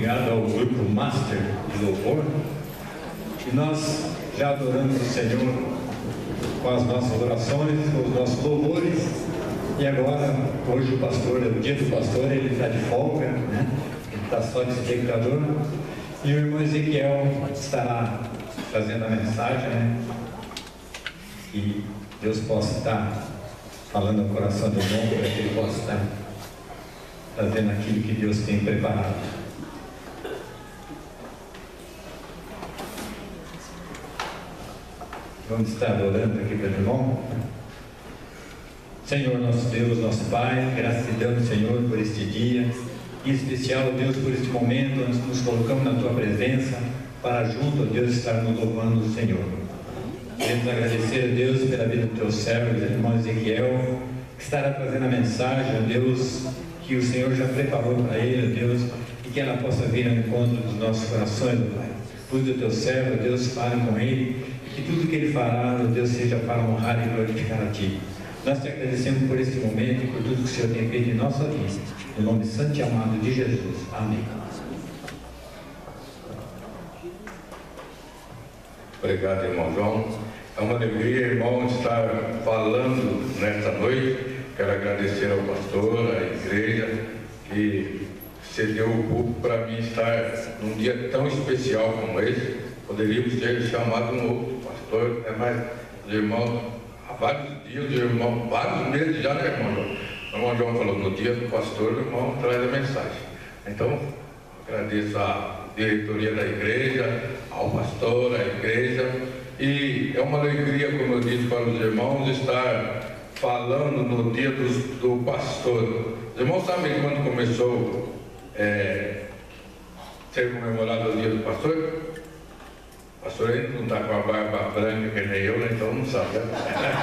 obrigado ao grupo Master de Louvor. E nós já adoramos o Senhor com as nossas orações, com os nossos louvores. E agora, hoje o pastor, é o dia do pastor, ele está de folga, né? Ele está só de espectador. E o irmão Ezequiel estará fazendo a mensagem, né? Que Deus possa estar falando ao coração do irmão, para que ele possa estar fazendo aquilo que Deus tem preparado. Vamos estar adorando aqui pelo irmão. Senhor, nosso Deus, nosso Pai, graças te damos, Senhor, por este dia, em especial, Deus, por este momento, nós nos colocamos na Tua presença, para junto, ó Deus, estar nos louvando o Senhor. Queremos agradecer a Deus pela vida do Teu servo, do irmão Ezequiel, que estará trazendo a mensagem, ó Deus, que o Senhor já preparou para ele, ó Deus, e que ela possa vir ao encontro dos nossos corações, ó Pai. Cuide do Teu servo, ó Deus, fale com ele, e que tudo que ele fará, ó Deus, seja para honrar e glorificar a Ti. Nós te agradecemos por este momento e por tudo que o Senhor tem feito em nossa vida. Em nome santo e amado de Jesus. Amém. Obrigado, irmão João. É uma alegria, irmão, estar falando nesta noite. Quero agradecer ao pastor, à igreja, que cedeu o público para mim estar num dia tão especial como esse. Poderíamos ter chamado um outro pastor, mas os irmãos, há vários dias, irmão, vários meses já, né, irmão João? O irmão João falou, no dia do pastor, o irmão traz a mensagem. Então, agradeço à diretoria da igreja, ao pastor, à igreja, e é uma alegria, como eu disse para os irmãos, estar falando no dia do pastor. Os irmãos sabem quando começou a ser comemorado o dia do pastor? O pastor ainda não está com a barba branca que nem eu, né? Então não sabe, né?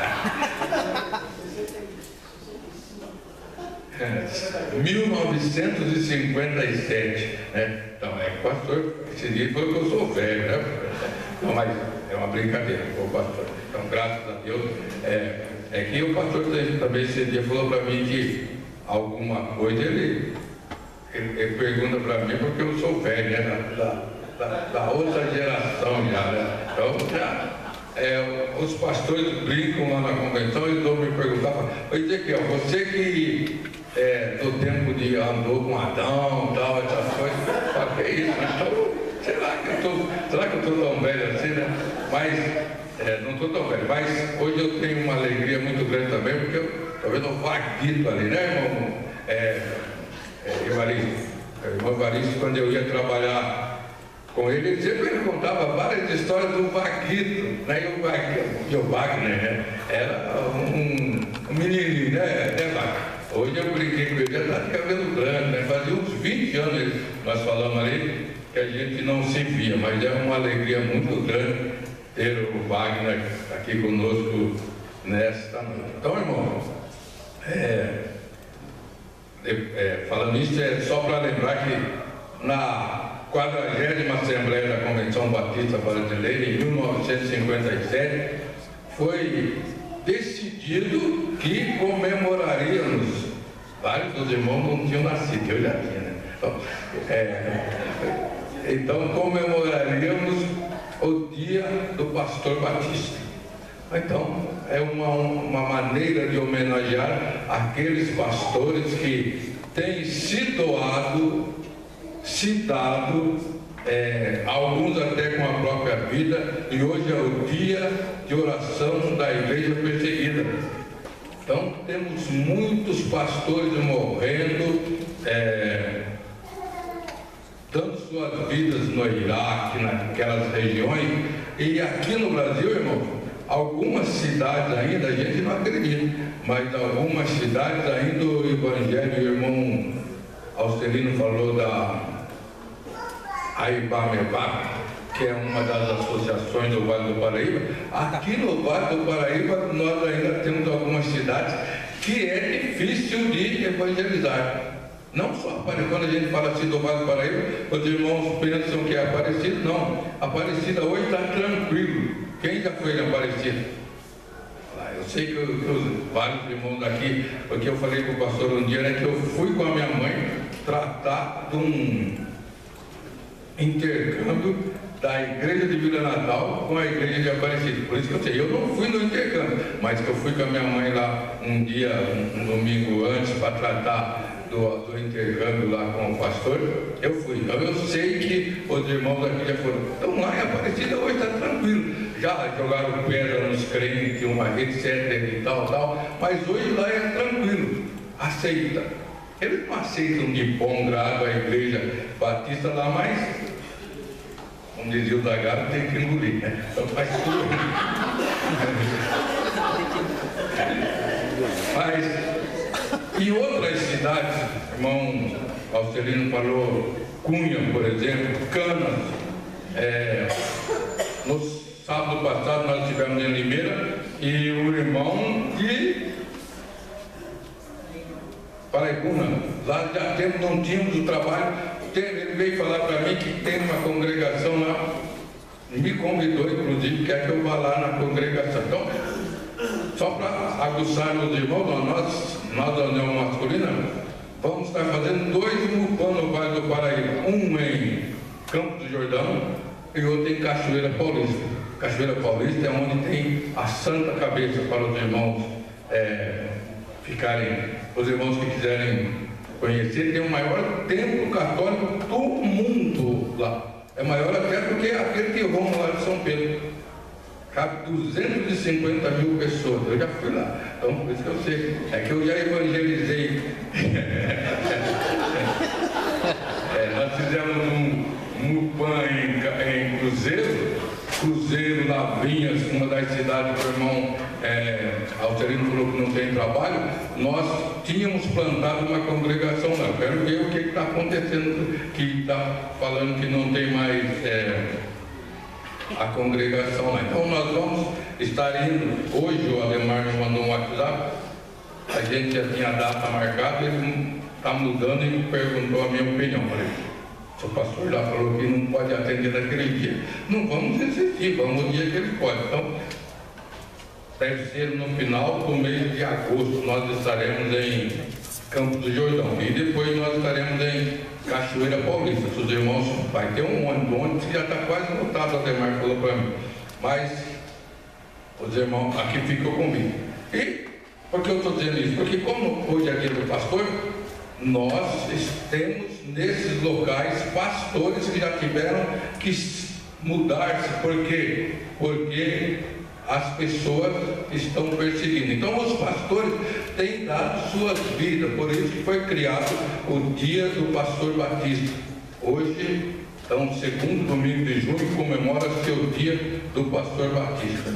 1957, né? Então, pastor, esse dia foi que eu sou velho, né? Não, mas é uma brincadeira com o pastor. Então, graças a Deus, que o pastor também esse dia falou para mim que alguma coisa ele pergunta para mim porque eu sou velho, né? Da outra geração já, né? Então, os pastores brincam lá na convenção, eles vão me perguntar, oi Ezequiel, você que no tempo de andou com Adão, tal, essas coisas, fala, que é isso? Então, será que eu estou tão velho assim, né? Mas, não estou tão velho, mas hoje eu tenho uma alegria muito grande também, porque eu estou vendo o Vaguito ali, né, irmão? Evaristo. O irmão Evaristo, quando eu ia trabalhar com ele, ele sempre contava várias histórias do Vaguito, né? E o Wagner, né? Era um menininho, né? Hoje eu brinquei com ele, já está de cabelo branco, né? Fazia uns 20 anos nós falamos ali que a gente não se via, mas é uma alegria muito grande ter o Wagner aqui conosco nesta noite. Então, irmão, falando isso, é só para lembrar que na 40ª Assembleia da Convenção Batista Brasileira, em 1957, foi decidido que comemoraríamos. Vários dos irmãos não tinham nascido, eu já tinha, né? Então comemoraríamos o dia do pastor Batista. Então, é uma maneira de homenagear aqueles pastores que têm se doado, alguns até com a própria vida, e hoje é o dia de oração da igreja perseguida. Então, temos muitos pastores morrendo, dando suas vidas no Iraque, naquelas regiões, e aqui no Brasil, irmão, algumas cidades ainda, a gente não acredita, mas algumas cidades ainda o evangelho, o irmão Alcelino falou da Aibamebá, que é uma das associações do Vale do Paraíba. Aqui no Vale do Paraíba nós ainda temos algumas cidades que é difícil de evangelizar. Não só quando a gente fala assim do Vale do Paraíba, os irmãos pensam que é Aparecida. Não, Aparecida hoje está tranquilo. Quem já foi em Aparecida? Eu sei que os vários irmãos daqui, porque eu falei com o pastor um dia, né, que eu fui com a minha mãe tratar de intercâmbio da igreja de Vila Natal com a igreja de Aparecida. Por isso que eu sei, eu não fui no intercâmbio, mas que eu fui com a minha mãe lá um dia, um domingo antes, para tratar do intercâmbio lá com o pastor, eu fui. Então eu sei que os irmãos aqui já foram. Então lá em Aparecida hoje está tranquilo. Já jogaram pedra nos crentes, etc. e tal, mas hoje lá é tranquilo. Aceita. Eles não aceitam de bom grado a igreja batista lá, mas, como dizia o Zagalo, tem que engolir, né? Então faz tudo. Mas em outras cidades, irmão Alcelino falou, Cunha, por exemplo, Canas, no sábado passado nós estivemos em Limeira e o irmão de Paraibuna, lá já não tínhamos o trabalho, ele veio falar para mim que tem uma congregação lá, me convidou inclusive, quer que eu vá lá na congregação. Então, só para aguçar os irmãos, nós da União Masculina, vamos estar fazendo 2 MUPAN no Vale do Paraíba, um em Campos do Jordão e outro em Cachoeira Paulista. Cachoeira Paulista é onde tem a Santa Cabeça para os irmãos os irmãos que quiserem conhecer, tem o maior templo católico do mundo lá. É maior até do que aquele que vamos lá de São Pedro. Cabe 250 mil pessoas. Eu já fui lá, então por isso que eu sei. É que eu já evangelizei. Nós fizemos um MUPAN em Cruzeiro, Lavrinhas, uma das cidades que o irmão Alcelino falou que não tem trabalho. Nós tínhamos plantado uma congregação lá. Eu quero ver o que está acontecendo, que está falando que não tem mais a congregação lá. Então nós vamos estar indo. Hoje o Ademar me mandou um WhatsApp, a gente já tinha a data marcada, ele está mudando e me perguntou a minha opinião. Eu falei, o pastor já falou que não pode atender naquele dia. Não vamos insistir, vamos no dia que ele pode. Então, deve ser no final do mês de agosto, nós estaremos em Campos do Jordão. E depois nós estaremos em Cachoeira Paulista. Os irmãos, vai ter um ônibus que já está quase lotado, o Ademar falou para mim. Mas, os irmãos, aqui fica o convite. E, por que eu estou dizendo isso? Porque como hoje é dia do pastor, nós temos nesses locais pastores que já tiveram que mudar-se. Por quê? Porque as pessoas estão perseguindo. Então os pastores têm dado suas vidas, por isso que foi criado o Dia do Pastor Batista. Hoje, então, segundo domingo de junho, comemora-se o Dia do Pastor Batista.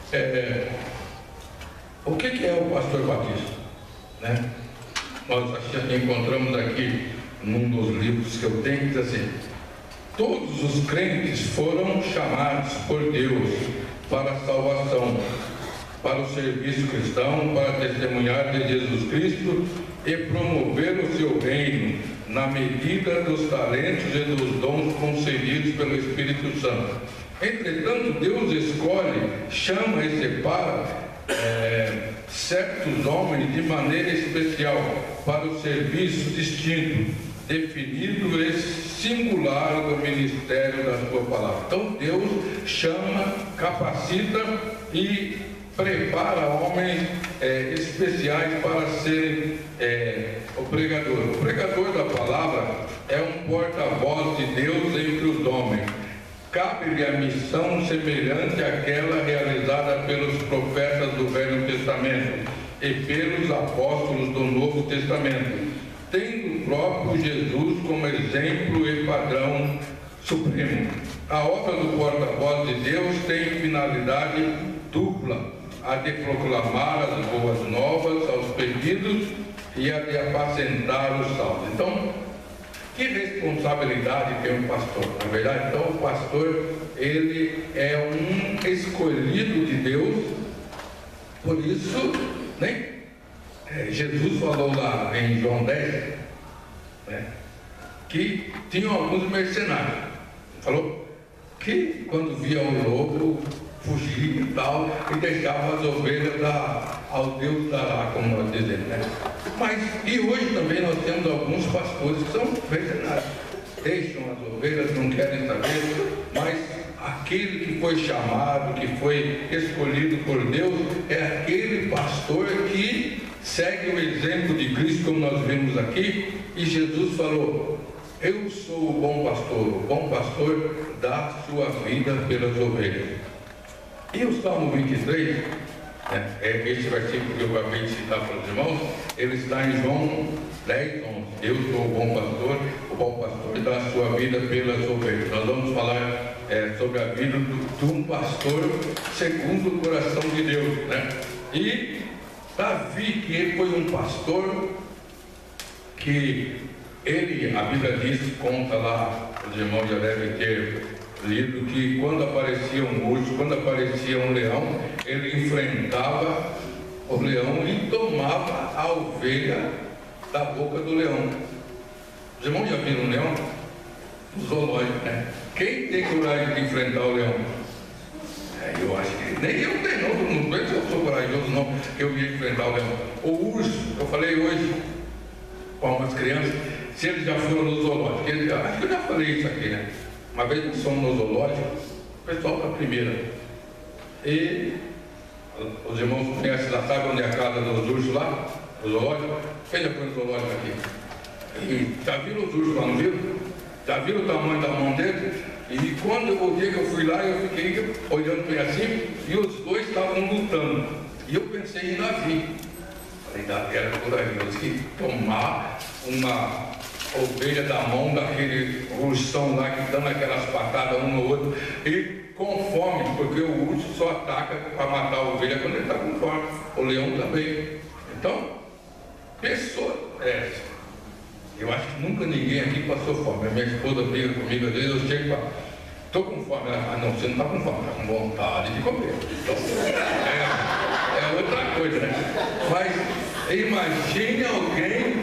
O que é o Pastor Batista? Né? Nós encontramos aqui num dos livros que eu tenho, que diz assim: todos os crentes foram chamados por Deus para a salvação, para o serviço cristão, para testemunhar de Jesus Cristo e promover o seu reino na medida dos talentos e dos dons concedidos pelo Espírito Santo. Entretanto, Deus escolhe, chama e separa certos homens de maneira especial para o serviço distinto, definido e singular do ministério da sua palavra. Então Deus chama, capacita e prepara homens especiais para serem o pregador. O pregador da palavra é um porta-voz de Deus entre os homens. Cabe-lhe a missão semelhante àquela realizada pelos profetas do Velho Testamento e pelos apóstolos do Novo Testamento, tendo o próprio Jesus como exemplo e padrão supremo. A obra do porta-voz de Deus tem finalidade dupla: a de proclamar as boas novas aos perdidos e a de apacentar os salvos. Então, que responsabilidade tem um pastor? Na verdade, então, o pastor, ele é um escolhido de Deus. Por isso, né? Jesus falou lá em João 10, né, que tinham alguns mercenários. Falou que quando via o lobo, fugia e tal, e deixava as ovelhas ao Deus dará, como nós dizemos, né? Mas, e hoje também nós temos alguns pastores que são mercenários. deixam as ovelhas, não querem saber, mas aquele que foi chamado, que foi escolhido por Deus, é aquele pastor que segue o exemplo de Cristo, como nós vimos aqui, e Jesus falou: eu sou o bom pastor dá sua vida pelas ovelhas. E o Salmo 23, esse versículo que eu acabei de citar para os irmãos, ele está em João 10, 11. Eu sou o bom pastor dá a sua vida pelas ovelhas. Nós vamos falar sobre a vida de um pastor segundo o coração de Deus, né? E Davi, que ele foi um pastor que a Bíblia diz, conta lá, os irmãos já devem ter lido, que quando aparecia um urso, quando aparecia um leão, ele enfrentava o leão e tomava a ovelha da boca do leão. Os irmãos já viram um leão? No zoológico, né? Quem tem coragem de enfrentar o leão? Eu acho que nem eu tenho, não sei se eu sou corajoso não, eu ia enfrentar o leão. O urso, eu falei hoje com algumas crianças, se eles já foram no zoológico, acho que eu já falei isso aqui, né? Uma vez nós fomos no zoológico, o pessoal para a primeira, e os irmãos conhecem lá, sabe onde é a casa dos ursos lá? O zoológico? Quem já foi no zoológico aqui? E já viram os ursos lá, não viram? Já viram o tamanho da mão deles? E quando o dia que eu fui lá, eu fiquei olhando bem assim, e os dois estavam lutando. E eu pensei em Davi. Falei, Davi era corajoso, que tomar uma ovelha da mão daquele ursão lá, que dando aquelas patadas um no outro, e com fome, porque o urso só ataca para matar a ovelha quando ele está com fome. O leão também. Então, pessoa eu acho que nunca ninguém aqui passou fome. A minha esposa briga comigo, às vezes eu chego e falo: estou com fome. Ela: não, você não está com fome, está com vontade de comer. Então, é outra coisa, né? Mas imagine alguém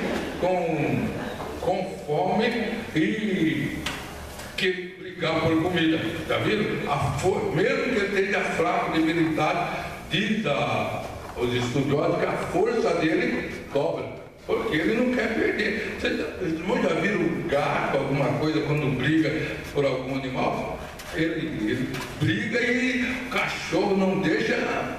com fome e que brigar por comida. Está vendo? Mesmo que ele esteja fraco, debilitado, diz os estudiosos que a força dele dobra. Porque ele não quer perder. Vocês já viram gato, alguma coisa, quando briga por algum animal? Ele briga e o cachorro não deixa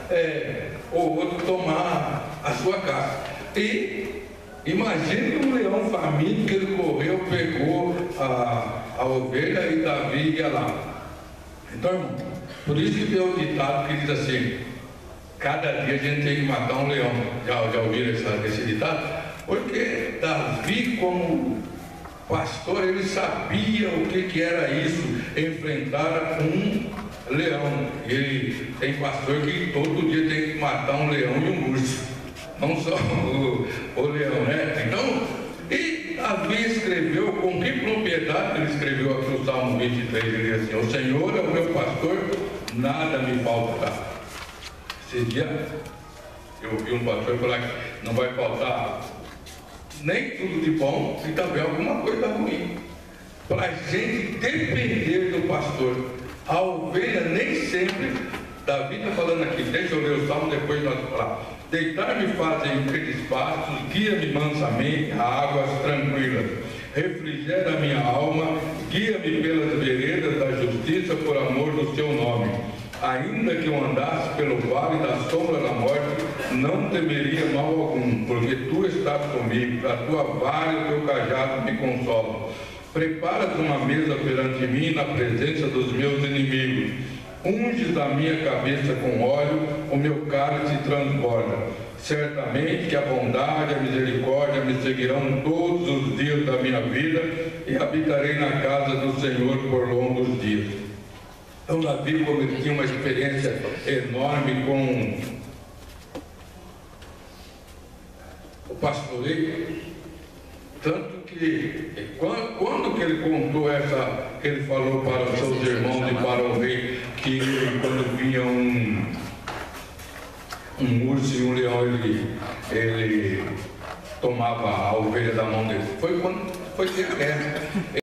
o outro tomar a sua caça. E imagine um leão faminto que ele correu, pegou a ovelha e Davi ia lá. Então, irmão, por isso que tem o ditado que diz assim: cada dia a gente tem que matar um leão. Já ouviram esse ditado? Porque Davi, como pastor, ele sabia o que era isso, enfrentar um leão. Ele tem pastor que todo dia tem que matar um leão e um urso, não só o leão, né? Então, e Davi escreveu, com que propriedade ele escreveu aqui o Salmo 23, ele diz assim: o Senhor é o meu pastor, nada me faltará. Esse dia eu ouvi um pastor falar que não vai faltar nem tudo de bom e também alguma coisa ruim. Para a gente depender do pastor. A ovelha nem sempre, Davi está falando aqui, deixa eu ler o salmo, depois nós vamos falar. Deitar-me fazem em verdes pastos, guia-me mansamente a águas tranquilas. Refrigera a minha alma, guia-me pelas veredas da justiça por amor do seu nome. Ainda que eu andasse pelo vale da sombra da morte, não temeria mal algum, porque tu estás comigo, a tua vara e o teu cajado me consolam. Preparas uma mesa perante mim na presença dos meus inimigos. Unges a minha cabeça com óleo, o meu cálice transborda. Certamente que a bondade e a misericórdia me seguirão todos os dias da minha vida e habitarei na casa do Senhor por longos dias. Então Davi, como ele tinha uma experiência enorme com o pastoreio, tanto que quando que ele contou ele falou para os seus irmãos e para o rei, que quando vinha um urso e um leão, ele tomava a ovelha da mão dele. Foi quando foi ter guerra.